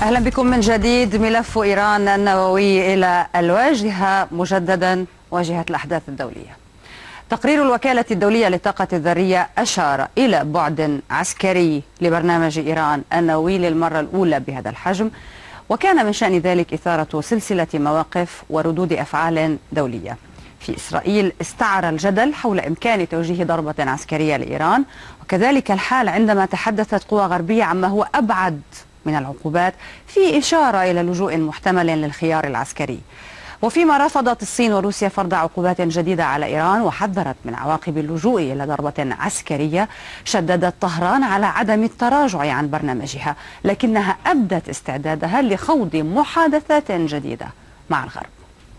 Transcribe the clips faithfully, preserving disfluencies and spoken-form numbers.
أهلا بكم من جديد. ملف إيران النووي إلى الواجهة مجددا، واجهة الأحداث الدولية. تقرير الوكالة الدولية للطاقة الذرية أشار إلى بعد عسكري لبرنامج إيران النووي للمرة الأولى بهذا الحجم، وكان من شأن ذلك إثارة سلسلة مواقف وردود أفعال دولية. في إسرائيل استعر الجدل حول إمكان توجيه ضربة عسكرية لإيران، وكذلك الحال عندما تحدثت قوى غربية عما هو أبعد من العقوبات في إشارة إلى لجوء محتمل للخيار العسكري. وفيما رفضت الصين وروسيا فرض عقوبات جديدة على إيران وحذرت من عواقب اللجوء إلى ضربة عسكرية، شددت طهران على عدم التراجع عن برنامجها، لكنها أبدت استعدادها لخوض محادثات جديدة مع الغرب.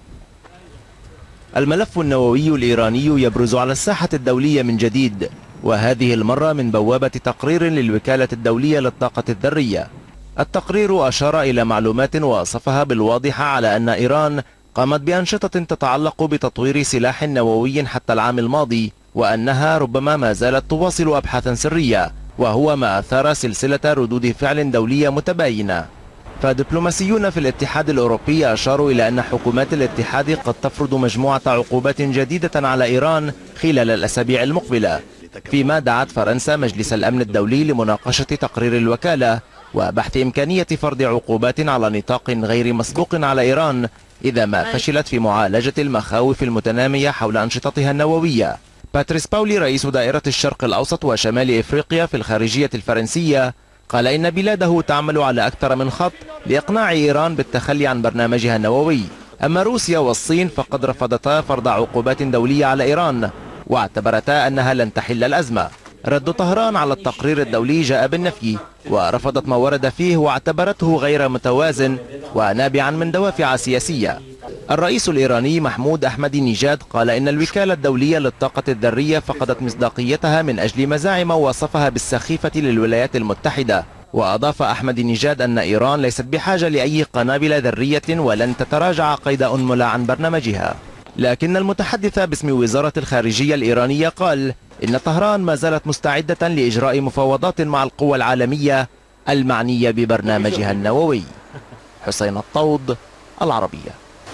الملف النووي الإيراني يبرز على الساحة الدولية من جديد، وهذه المرة من بوابة تقرير للوكالة الدولية للطاقة الذرية. التقرير أشار إلى معلومات وصفها بالواضحة على أن إيران قامت بأنشطة تتعلق بتطوير سلاح نووي حتى العام الماضي، وأنها ربما ما زالت تواصل أبحاثا سرية، وهو ما أثار سلسلة ردود فعل دولية متباينة. فدبلوماسيون في الاتحاد الأوروبي أشاروا إلى أن حكومات الاتحاد قد تفرض مجموعة عقوبات جديدة على إيران خلال الأسابيع المقبلة، فيما دعت فرنسا مجلس الأمن الدولي لمناقشة تقرير الوكالة وبحث إمكانية فرض عقوبات على نطاق غير مسبوق على إيران إذا ما فشلت في معالجة المخاوف المتنامية حول أنشطتها النووية. باتريس باولي رئيس دائرة الشرق الأوسط وشمال إفريقيا في الخارجية الفرنسية قال إن بلاده تعمل على أكثر من خط لإقناع إيران بالتخلي عن برنامجها النووي. أما روسيا والصين فقد رفضتا فرض عقوبات دولية على إيران، واعتبرتا أنها لن تحل الأزمة. رد طهران على التقرير الدولي جاء بالنفي، ورفضت ما ورد فيه واعتبرته غير متوازن ونابعا من دوافع سياسية. الرئيس الإيراني محمود أحمدي نيجاد قال إن الوكالة الدولية للطاقة الذرية فقدت مصداقيتها من أجل مزاعم وصفها بالسخيفة للولايات المتحدة. وأضاف أحمدي نيجاد أن إيران ليست بحاجة لأي قنابل ذرية ولن تتراجع قيد أنملة عن برنامجها. لكن المتحدث باسم وزارة الخارجية الإيرانية قال إن طهران ما زالت مستعدة لإجراء مفاوضات مع القوى العالمية المعنية ببرنامجها النووي. حسين الطود، العربية.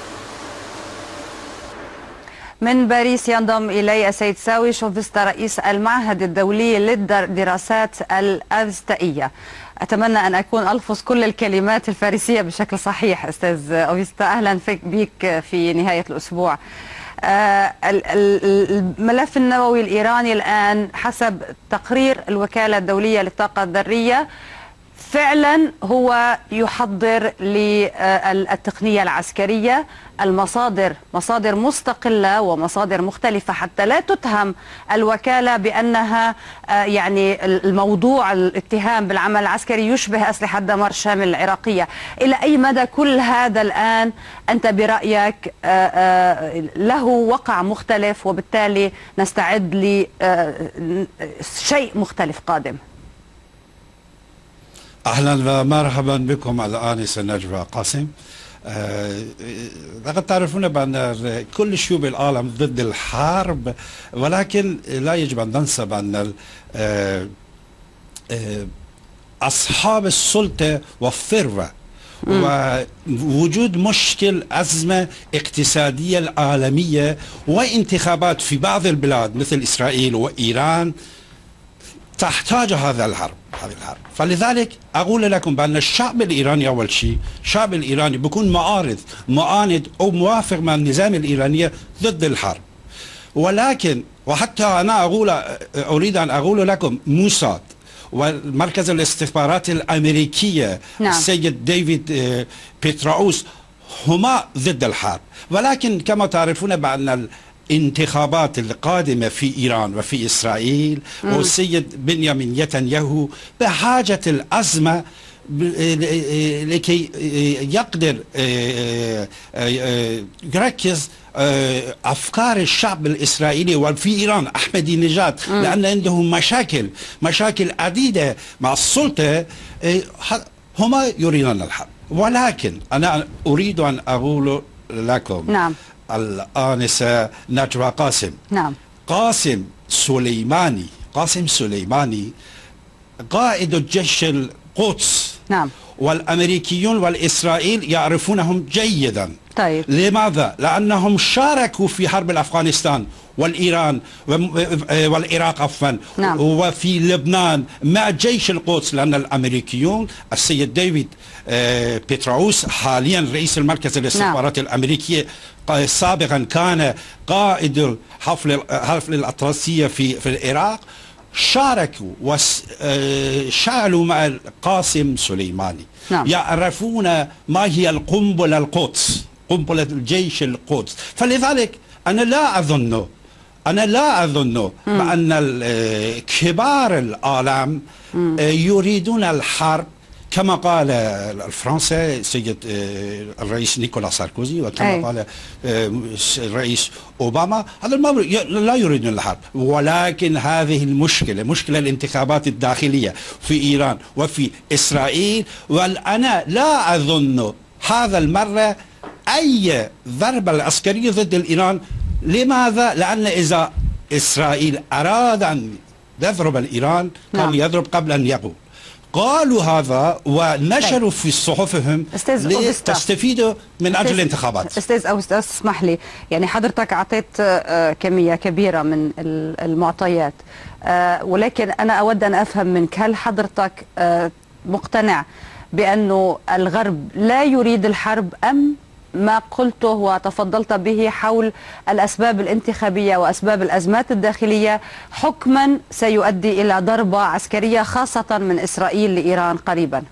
من باريس ينضم إلي السيد ساوي شوفستا رئيس المعهد الدولي للدراسات الأوستائية. أتمنى أن أكون ألفظ كل الكلمات الفارسية بشكل صحيح. أستاذ أوفيستا، أهلا بك في نهاية الأسبوع. الملف النووي الإيراني الآن حسب تقرير الوكالة الدولية للطاقة الذرية فعلا هو يحضر للتقنية العسكرية. المصادر مصادر مستقلة ومصادر مختلفة حتى لا تتهم الوكالة بأنها يعني الموضوع الاتهام بالعمل العسكري يشبه أسلحة دمار شامل العراقية. إلى أي مدى كل هذا الآن أنت برأيك له وقع مختلف وبالتالي نستعد لشيء مختلف قادم؟ أهلا ومرحبا بكم الآنسة نجوى قاسم. لقد تعرفون بأن كل شعوب العالم ضد الحرب، ولكن لا يجب أن ننسى بأن أصحاب السلطة والثروة ووجود مشكل أزمة اقتصادية العالمية وانتخابات في بعض البلاد مثل إسرائيل وإيران تحتاج هذا الحرب هذه الحرب. فلذلك أقول لكم بأن الشعب الإيراني أول شيء الشعب الإيراني بيكون معارض معاند أو موافق مع النظام الإيراني ضد الحرب. ولكن وحتى أنا أقول أريد أن أقول لكم موساد ومركز الاستخبارات الأمريكية نعم. السيد ديفيد بيتراوس هما ضد الحرب. ولكن كما تعرفون بأن الانتخابات القادمة في إيران وفي إسرائيل مم. والسيد بنيامين نتنياهو بحاجة الأزمة لكي يقدر يركز أفكار الشعب الإسرائيلي وفي إيران أحمدي نژاد، لأن عندهم مشاكل مشاكل عديدة مع السلطة، هما يريدون الحرب. ولكن أنا أريد أن أقول لكم نعم الآنسة نجوى قاسم نعم قاسم سليماني قاسم سليماني قائد الجيش القدس نعم والأمريكيون والإسرائيل يعرفونهم جيدا. طيب. لماذا؟ لأنهم شاركوا في حرب أفغانستان والإيران والعراق عفوا نعم. وفي لبنان مع جيش القدس، لأن الأمريكيون السيد ديفيد بيتراوس حاليا رئيس المركز الاستخباراتي نعم. الأمريكي سابقا كان قائد حفل حفل الأطلسية في في العراق، شاركوا وشعلوا مع القاسم سليماني نعم. يعرفون ما هي القنبلة القدس، قنبلة الجيش القدس. فلذلك أنا لا أظن أنا لا أظن بأن كبار العالم يريدون الحرب كما قال الفرنسي السيد الرئيس نيكولا ساركوزي وكما أي. قال الرئيس أوباما. هذا لا يريدون الحرب، ولكن هذه المشكلة مشكلة الانتخابات الداخلية في إيران وفي إسرائيل. وأنا لا أظن هذا المرة أي ضربة عسكرية ضد الإيران. لماذا؟ لأن إذا إسرائيل أراد أن يضرب الإيران كان نعم. يضرب قبل أن يقول. قالوا هذا ونشروا في صحفهم لتستفيدوا من أجل الانتخابات. أستاذ أوستا اسمح لي، يعني حضرتك أعطيت كمية كبيرة من المعطيات، ولكن أنا أود أن أفهم منك، هل حضرتك مقتنع بأنه الغرب لا يريد الحرب، أم ما قلته وتفضلت به حول الأسباب الانتخابية وأسباب الأزمات الداخلية حكما سيؤدي إلى ضربة عسكرية خاصة من إسرائيل لإيران قريبا؟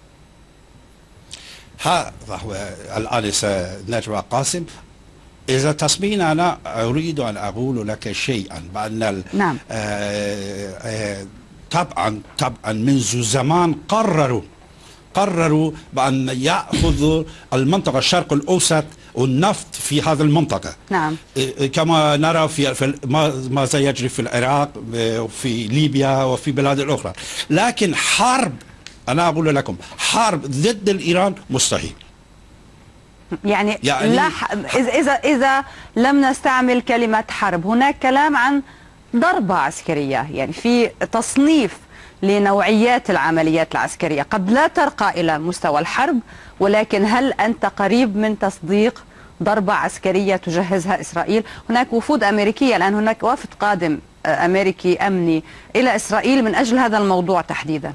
هذا هو الآنسة نجوى قاسم. إذا تسمين أنا أريد أن أقول لك شيئا بأن نعم. آه آه طبعا طبعا منذ زمان قرروا قرروا بأن يأخذوا المنطقة الشرق الأوسط والنفط في هذه المنطقة نعم. كما نرى في, في ما سيجري في العراق وفي ليبيا وفي بلاد الأخرى. لكن حرب، أنا أقول لكم حرب ضد الإيران مستحيل. يعني, يعني لا ح... إذا إذا لم نستعمل كلمة حرب، هناك كلام عن ضربة عسكرية، يعني في تصنيف لنوعيات العمليات العسكرية قد لا ترقى إلى مستوى الحرب، ولكن هل أنت قريب من تصديق ضربة عسكرية تجهزها إسرائيل؟ هناك وفود أمريكية الآن، هناك وفد قادم أمريكي أمني إلى إسرائيل من أجل هذا الموضوع تحديدا.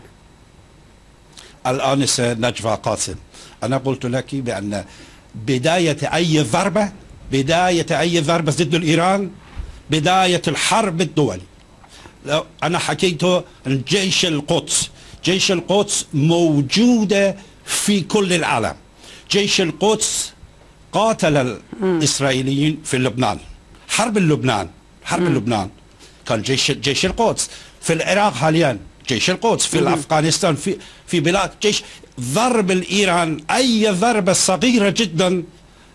الآنسة نجوى قاسم، أنا قلت لك بأن بداية أي ضربة بداية أي ضربة ضد الإيران بداية الحرب الدولي. لو أنا حكيته عن جيش القدس، جيش القدس موجودة في كل العالم. جيش القدس قاتل الإسرائيليين في لبنان، حرب لبنان حرب م. لبنان كان جيش جيش القدس. في العراق حاليا جيش القدس، في أفغانستان، في في بلاد جيش. ضرب الإيران أي ضربة صغيرة جدا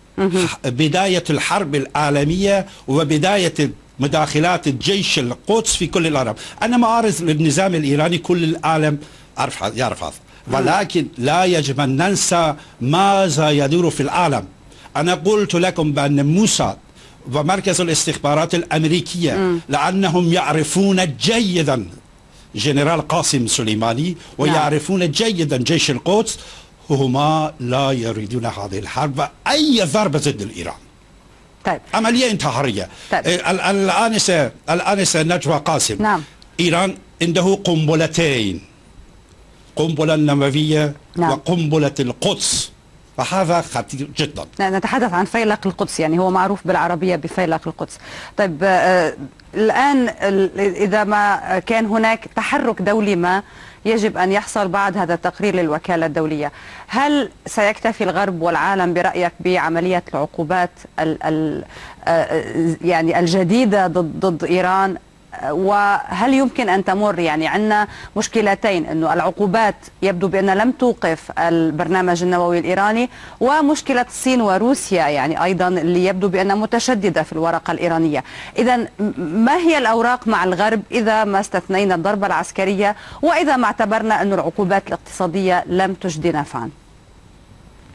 بداية الحرب العالمية وبداية مداخلات الجيش القدس في كل العالم. أنا معارض للنظام الإيراني، كل العالم يعرف يعرف هذا، ولكن لا يجب أن ننسى ماذا يدور في العالم. أنا قلت لكم بأن موساد ومركز الاستخبارات الأمريكية م. لأنهم يعرفون جيدا جنرال قاسم سليماني ويعرفون نعم. جيدا جيش القدس، هما لا يريدون هذه الحرب أي ضربة ضد الإيران. طيب. عملية انتحارية. طيب. الآنسة الآنسة نجوى قاسم، نعم. إيران عنده قنبلتين، قنبلة نووية نعم. وقنبلة القدس، فهذا خطير جدا. نتحدث عن فيلق القدس، يعني هو معروف بالعربية بفيلق القدس. طيب آه الآن إذا ما كان هناك تحرك دولي ما يجب أن يحصل بعد هذا التقرير للوكالة الدولية، هل سيكتفي الغرب والعالم برأيك بعملية العقوبات ال ال يعني الجديدة ضد, ضد إيران؟ وهل يمكن أن تمر، يعني عندنا مشكلتين، أنه العقوبات يبدو بأن لم توقف البرنامج النووي الإيراني، ومشكلة الصين وروسيا يعني أيضا اللي يبدو بأنها متشددة في الورقة الإيرانية. إذا ما هي الأوراق مع الغرب إذا ما استثنينا الضربة العسكرية، وإذا ما اعتبرنا أن العقوبات الاقتصادية لم تجدي نفعا؟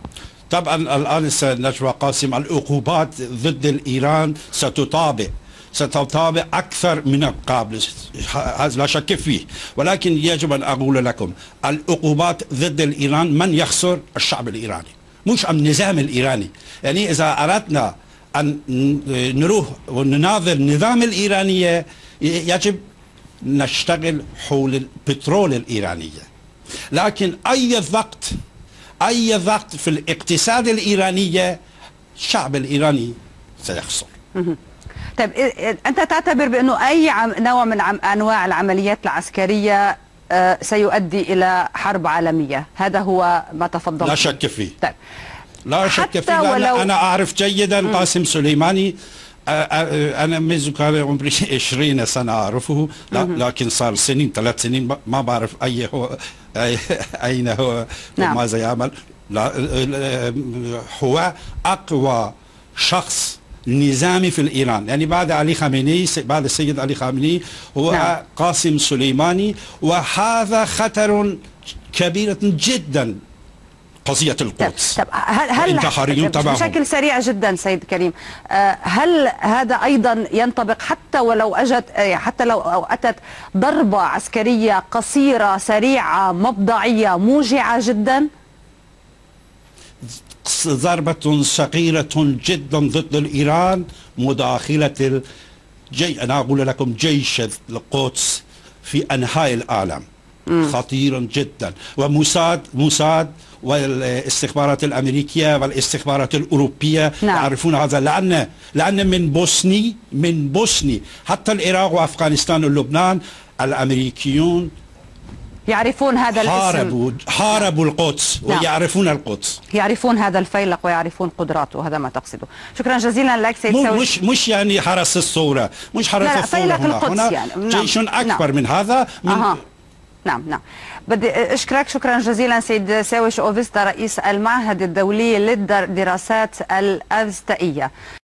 طبعا الآن نجوى قاسم، العقوبات ضد الإيران ستطابق ستطابق أكثر من قابل، هذا لا شك فيه. ولكن يجب أن أقول لكم العقوبات ضد الإيران من يخسر؟ الشعب الإيراني، مش النظام الإيراني. يعني إذا أردنا أن نروح ونناظر النظام الإيراني يجب نشتغل حول البترول الإيرانية، لكن أي ضغط أي ضغط في الاقتصاد الإيراني الشعب الإيراني سيخسر. طيب أنت تعتبر بأنه أي عم نوع من عم أنواع العمليات العسكرية آه سيؤدي إلى حرب عالمية؟ هذا هو ما تفضلت. لا شك فيه. طيب لا شك فيه، ولو... أنا أعرف جيدا م. قاسم سليماني. أنا منذ كان عمري عشرين سنة أعرفه، لكن صار سنين ثلاث سنين ما بعرف أي هو أين هو نعم. وماذا يعمل. هو أقوى شخص نظامي في الإيران، يعني بعد علي خامنئي، بعد السيد علي خامنئي هو نعم. قاسم سليماني. وهذا خطر كبير جدا قضية القدس. طب هل هل بشكل سريع جدا سيد كريم، هل هذا أيضا ينطبق حتى ولو أجت حتى لو أتت ضربة عسكرية قصيرة سريعة مبضعية موجعة جدا؟ ضربة صغيرة جدا ضد الإيران مداخلة الجي أنا أقول لكم جيش القدس في أنحاء العالم خطيرا جدا. وموساد موساد والاستخبارات الأمريكية والاستخبارات الأوروبية نعم. يعرفون هذا، لأن لأن من بوسني من بوسني حتى العراق وأفغانستان ولبنان الأمريكيون يعرفون هذا الاسم، حاربوا حاربوا القدس نعم. ويعرفون القدس، يعرفون هذا الفيلق ويعرفون قدراته، هذا ما تقصده. شكرا جزيلا لك سيد سويش. مش مش يعني حرس الثورة، مش حرس لا لا الثورة فيلق هنا, القدس هنا يعني. جيش نعم. أكبر نعم. من هذا من أها. نعم نعم. بدي أشكرك شكرا جزيلا سيد ساويش أوفيستا رئيس المعهد الدولي للدراسات الأفستائية.